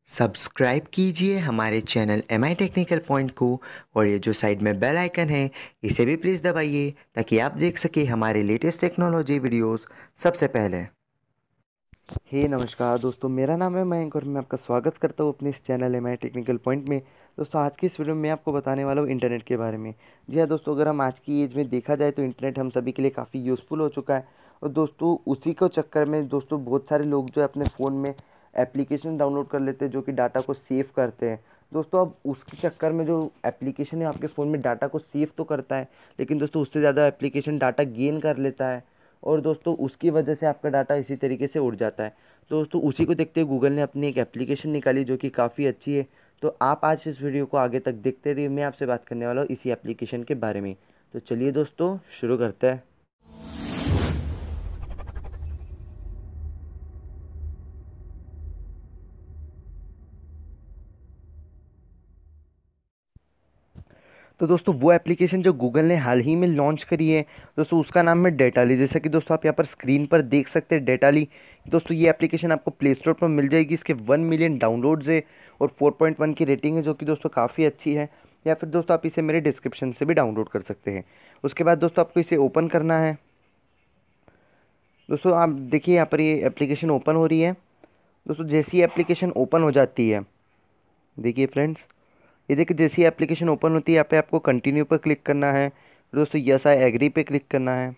Subscribe कीजिए हमारे channel M I technical point को और ये जो साइड में बेल आइकन है इसे भी प्लीज़ दबाइए ताकि आप देख सकें हमारे लेटेस्ट टेक्नोलॉजी वीडियोस सबसे पहले। नमस्कार दोस्तों, मेरा नाम है मयंक और मैं आपका स्वागत करता हूँ अपने इस channel M I technical point में। दोस्तों, आज की इस वीडियो में मैं आपको बताने वाला हूँ इंटरनेट के बारे में। जी हाँ दोस्तों, अगर हम आज की एज में देखा जाए तो इंटरनेट हम सभी के लिए काफ़ी यूज़फुल हो चुका है। और दोस्तों, उसी को चक्कर में दोस्तों बहुत सारे लोग जो है अपने फ़ोन में एप्लीकेशन डाउनलोड कर लेते हैं जो कि डाटा को सेव करते हैं। दोस्तों, अब उसके चक्कर में जो एप्लीकेशन है आपके फ़ोन में डाटा को सेव तो करता है, लेकिन दोस्तों उससे ज़्यादा एप्लीकेशन डाटा गेन कर लेता है और दोस्तों उसकी वजह से आपका डाटा इसी तरीके से उड़ जाता है। तो दोस्तों, उसी को देखते हुए गूगल ने अपनी एक एप्लीकेशन निकाली जो कि काफ़ी अच्छी है। तो आप आज इस वीडियो को आगे तक देखते रहिए, मैं आपसे बात करने वाला हूँ इसी एप्लीकेशन के बारे में। तो चलिए दोस्तों, शुरू करते हैं। तो दोस्तों, वो एप्लीकेशन जो गूगल ने हाल ही में लॉन्च करी है दोस्तों, उसका नाम है डेटाली। जैसा कि दोस्तों आप यहाँ पर स्क्रीन पर देख सकते हैं डेटाली। दोस्तों, ये एप्लीकेशन आपको प्ले स्टोर पर मिल जाएगी। इसके 1 मिलियन डाउनलोड्स है और 4.1 की रेटिंग है जो कि दोस्तों काफ़ी अच्छी है। या फिर दोस्तों आप इसे मेरे डिस्क्रिप्शन से भी डाउनलोड कर सकते हैं। उसके बाद दोस्तों आपको इसे ओपन करना है। दोस्तों, आप देखिए यहाँ पर ये एप्लीकेशन ओपन हो रही है। दोस्तों, जैसी एप्लीकेशन ओपन हो जाती है, देखिए फ्रेंड्स, ये देखिए जैसी एप्लीकेशन ओपन होती है यहाँ पे आपको कंटिन्यू पर क्लिक करना है। दोस्तों, यस आई एग्री पे क्लिक करना है।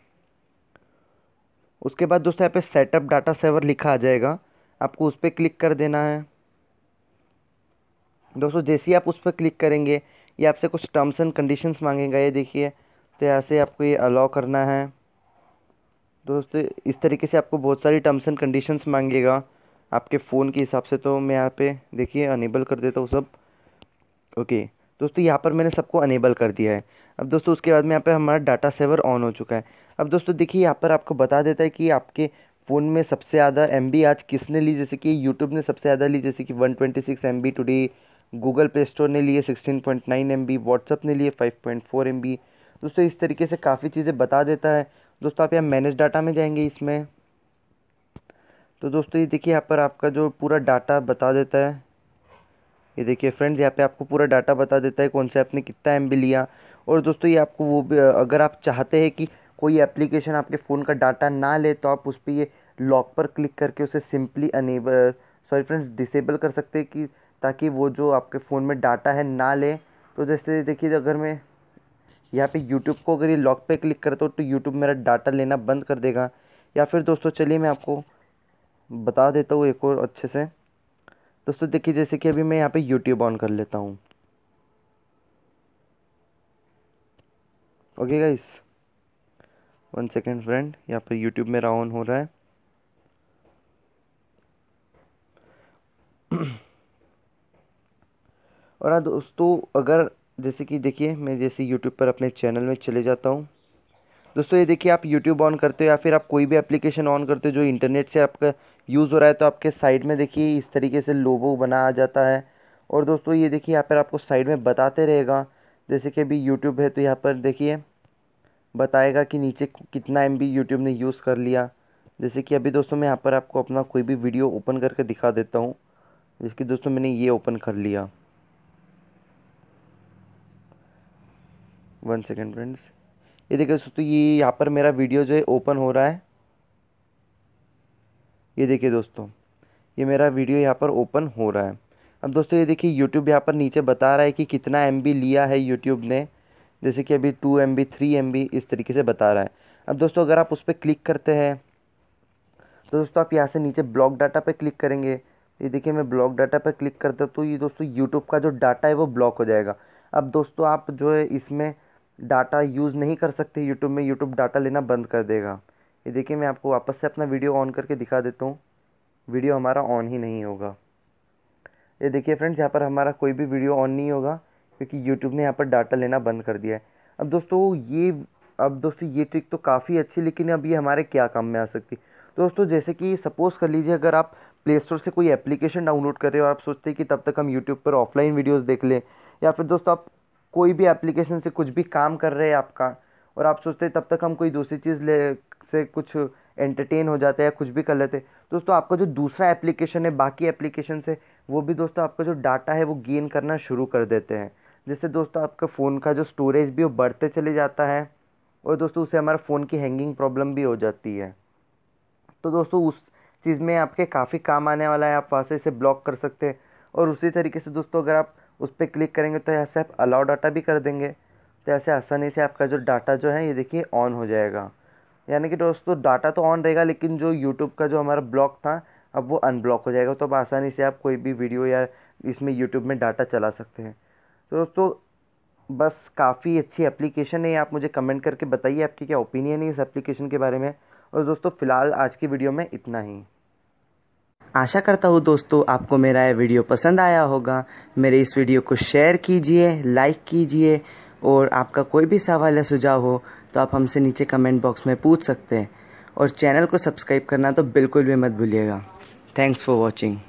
उसके बाद दोस्तों यहाँ पे सेटअप डाटा सेवर लिखा आ जाएगा, आपको उस पर क्लिक कर देना है। दोस्तों, जैसे ही आप उस पर क्लिक करेंगे ये आपसे कुछ टर्म्स एंड कंडीशंस मांगेगा, ये देखिए। तो यहाँ से आपको ये अलाउ करना है। दोस्तों, इस तरीके से आपको बहुत सारी टर्म्स एंड कंडीशंस मांगेगा आपके फ़ोन के हिसाब से। तो मैं यहाँ पे देखिए अनेबल कर देता हूँ सब। ओके दोस्तों, यहाँ पर मैंने सबको अनेबल कर दिया है। अब दोस्तों उसके बाद में यहाँ पे हमारा डाटा सेवर ऑन हो चुका है। अब दोस्तों देखिए यहाँ पर आपको बता देता है कि आपके फ़ोन में सबसे ज़्यादा एमबी आज किसने ली। जैसे कि यूट्यूब ने सबसे ज़्यादा ली, जैसे कि 126 MB today. Google play store ने लिए 16.9 MB, व्हाट्सअप ने लिए 5.4 MB। दोस्तों इस तरीके से काफ़ी चीज़ें बता देता है। दोस्तों आप यहाँ मैनेज डाटा में जाएंगे इसमें। तो दोस्तों ये देखिए यहाँ पर आपका जो पूरा डाटा बता देता है। ये देखिए फ्रेंड्स, यहाँ पे आपको पूरा डाटा बता देता है कौन से ऐप ने कितना एमबी लिया। और दोस्तों ये आपको वो भी, अगर आप चाहते हैं कि कोई एप्लीकेशन आपके फ़ोन का डाटा ना ले तो आप उस पर ये लॉक पर क्लिक करके उसे simply enable, sorry friends, disable कर सकते हैं कि ताकि वो जो आपके फ़ोन में डाटा है ना ले। तो जैसे देखिए अगर मैं यहाँ पे यूट्यूब को अगर ये लॉक पे क्लिक करता हूँ तो यूट्यूब मेरा डाटा लेना बंद कर देगा। या फिर दोस्तों चलिए मैं आपको बता देता हूँ एक और अच्छे से। दोस्तों देखिए जैसे कि अभी मैं यहाँ पे यूट्यूब ऑन कर लेता हूँ। ओके गाइस, 1 सेकेंड फ्रेंड, यहाँ पर यूट्यूब मेरा ऑन हो रहा है। और हाँ दोस्तों, अगर जैसे कि देखिए मैं जैसे यूट्यूब पर अपने चैनल में चले जाता हूँ। दोस्तों ये देखिए आप यूट्यूब ऑन करते हो या फिर आप कोई भी एप्लीकेशन ऑन करते हो जो इंटरनेट से आपका यूज़ हो रहा है, तो आपके साइड में देखिए इस तरीके से लोगो बना आ जाता है। और दोस्तों ये देखिए यहाँ पर आपको साइड में बताते रहेगा। जैसे कि अभी यूट्यूब है तो यहाँ पर देखिए बताएगा कि नीचे कितना एमबी यूट्यूब ने यूज़ कर लिया। जैसे कि अभी दोस्तों मैं यहाँ पर आपको अपना कोई भी वीडियो ओपन करके दिखा देता हूँ। जैसे कि दोस्तों मैंने ये ओपन कर लिया। 1 सेकेंड फ्रेंड्स, ये देखिए दोस्तों ये यहाँ पर मेरा वीडियो जो है ओपन हो रहा है। ये देखिए दोस्तों, ये मेरा वीडियो यहाँ पर ओपन हो रहा है। अब दोस्तों ये देखिए यूट्यूब यहाँ पर नीचे बता रहा है कि कितना एमबी लिया है यूट्यूब ने। जैसे कि अभी 2 MB 3 MB इस तरीके से बता रहा है। अब दोस्तों अगर आप उस पर क्लिक करते हैं तो दोस्तों आप यहाँ से नीचे ब्लॉक डाटा पे क्लिक करेंगे। ये देखिए मैं ब्लॉक डाटा पे क्लिक करता हूँ तो ये दोस्तों यूट्यूब का जो डाटा है वो ब्लॉक हो जाएगा। अब दोस्तों आप जो है इसमें डाटा यूज़ नहीं कर सकते यूट्यूब में, यूट्यूब डाटा लेना बंद कर देगा। ये देखिए मैं आपको वापस से अपना वीडियो ऑन करके दिखा देता हूँ। वीडियो हमारा ऑन ही नहीं होगा। ये देखिए फ्रेंड्स, यहाँ पर हमारा कोई भी वीडियो ऑन नहीं होगा क्योंकि यूट्यूब ने यहाँ पर डाटा लेना बंद कर दिया है। अब दोस्तों ये अब दोस्तों ये ट्रिक तो काफ़ी अच्छी, लेकिन अब ये हमारे क्या काम में आ सकती। दोस्तों जैसे कि सपोज़ कर लीजिए अगर आप प्ले स्टोर से कोई एप्लीकेशन डाउनलोड कर रहे हो और आप सोचते हैं कि तब तक हम यूट्यूब पर ऑफलाइन वीडियोज़ देख लें, या फिर दोस्तों आप कोई भी एप्लीकेशन से कुछ भी काम कर रहे हैं आपका और आप सोचते हैं तब तक हम कोई दूसरी चीज़ ले से कुछ एंटरटेन हो जाते हैं या कुछ भी कर लेते हैं। दोस्तों आपका जो दूसरा एप्लीकेशन है बाकी एप्लीकेशन से वो भी दोस्तों आपका जो डाटा है वो गेन करना शुरू कर देते हैं, जिससे दोस्तों आपका फ़ोन का जो स्टोरेज भी वो बढ़ते चले जाता है, और दोस्तों उससे हमारा फ़ोन की हैंगिंग प्रॉब्लम भी हो जाती है। तो दोस्तों उस चीज़ में आपके काफ़ी काम आने वाला है, आप वहाँ से इसे ब्लॉक कर सकते हैं। और उसी तरीके से दोस्तों अगर आप उस पर क्लिक करेंगे तो यहाँ से आप अलाउ डाटा भी कर देंगे, तो ऐसे आसानी से आपका जो डाटा जो है ये देखिए ऑन हो जाएगा। यानी कि दोस्तों डाटा तो ऑन रहेगा, लेकिन जो यूट्यूब का जो हमारा ब्लॉक था अब वो अनब्लॉक हो जाएगा। तो अब आसानी से आप कोई भी वीडियो या इसमें यूट्यूब में डाटा चला सकते हैं। तो दोस्तों बस काफ़ी अच्छी एप्लीकेशन है, आप मुझे कमेंट करके बताइए आपकी क्या ओपिनियन है इस एप्लीकेशन के बारे में। और दोस्तों फ़िलहाल आज की वीडियो में इतना ही। आशा करता हूँ दोस्तों आपको मेरा ये वीडियो पसंद आया होगा। मेरे इस वीडियो को शेयर कीजिए, लाइक कीजिए, और आपका कोई भी सवाल या सुझाव हो तो आप हमसे नीचे कमेंट बॉक्स में पूछ सकते हैं। और चैनल को सब्सक्राइब करना तो बिल्कुल भी मत भूलिएगा। Thanks for watching.